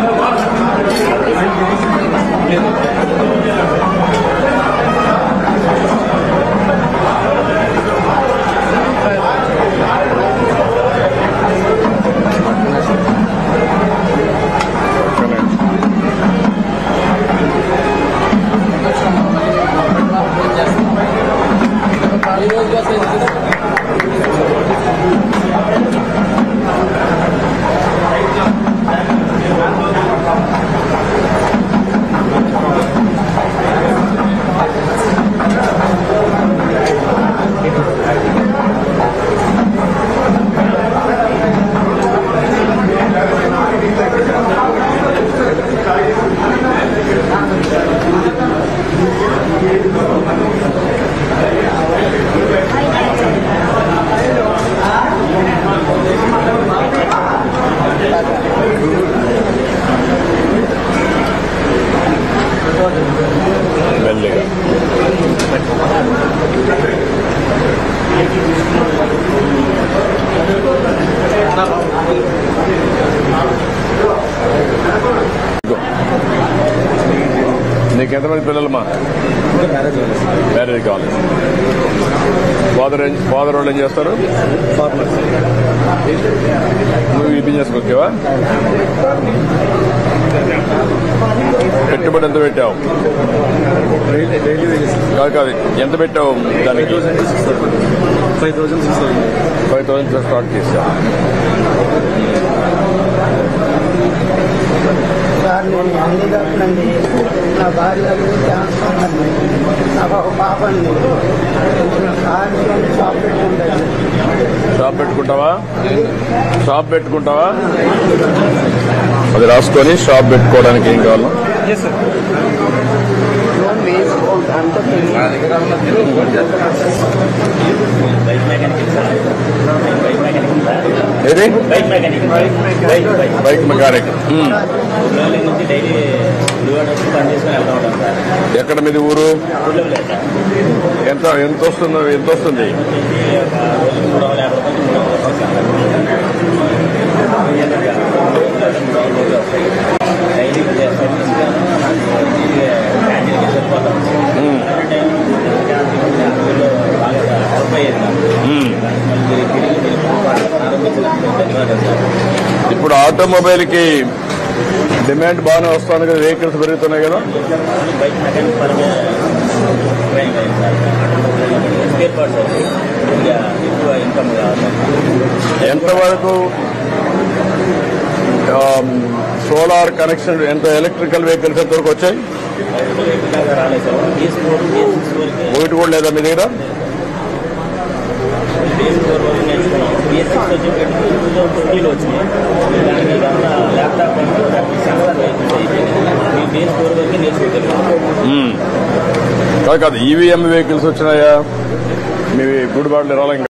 నీకు ఎంతమంది పిల్లలమ్మా? మ్యారేజ్ కావాలి. ఫాదర్ వాళ్ళు ఏం చేస్తారు? నువ్వు ఈ బిజినెస్ వచ్చావా? పెట్టుబడి ఎంత పెట్టావు? కాదు, ఎంత పెట్టావు దానికి? 5,000 స్టార్ట్ చేశావు. నా భార్య క్యాన్సర్ అండి, నాకు ఒక పాప అండి. షాప్ పెట్టుకుంటావా? అది రాసుకొని షాప్ పెట్టుకోవడానికి ఏం కావాలా? లోన్ వేసుకోవద్దు బైక్ మెకానిక్. ఎక్కడ మీది ఊరు? ఎంత వస్తుంది? ఇప్పుడు ఆటోమొబైల్ కి డిమాండ్ బాగానే వస్తుంది కదా, వెహికల్స్ పెరుగుతున్నాయి కదా. ఎంతవరకు సోలార్ కనెక్షన్, ఎంత ఎలక్ట్రికల్ వెహికల్స్ ఎంతవరకు వచ్చాయి? ఒకటి కూడా లేదా మీ దగ్గర? కాదు, ఈవీఎం వెహికల్స్ వచ్చినాయా మీ గుడిబాట్లు రావాలి?